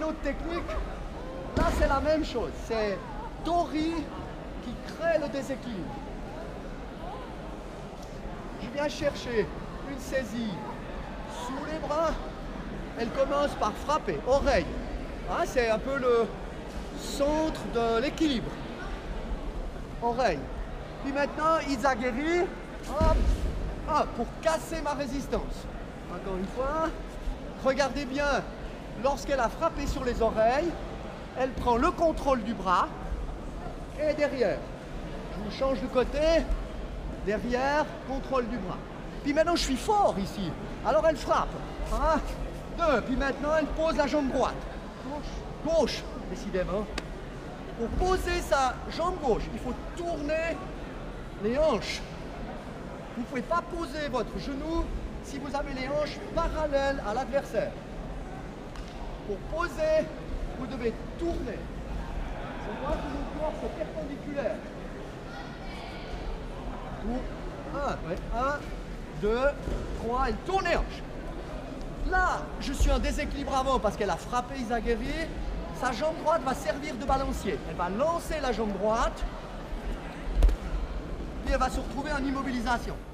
une autre technique. Là, c'est la même chose. C'est Tori qui crée le déséquilibre. Je viens chercher une saisie sous les bras. Elle commence par frapper, oreille. Hein, c'est un peu le centre de l'équilibre. Oreille. Puis maintenant, Izagiri, hop, hop, pour casser ma résistance. Encore une fois, regardez bien, lorsqu'elle a frappé sur les oreilles, elle prend le contrôle du bras et derrière. Je vous change de côté, derrière, contrôle du bras. Puis maintenant, je suis fort ici. Alors elle frappe. 1, 2, puis maintenant, elle pose la jambe droite. Gauche, gauche, décidément. Pour poser sa jambe gauche, il faut tourner les hanches. Vous ne pouvez pas poser votre genou si vous avez les hanches parallèles à l'adversaire. Pour poser, vous devez tourner. On voit que mon corps est perpendiculaire. 1, 2, 3, et tourne les hanches. Là, je suis en déséquilibre avant parce qu'elle a frappé Izagiri. Sa jambe droite va servir de balancier. Elle va lancer la jambe droite, puis elle va se retrouver en immobilisation.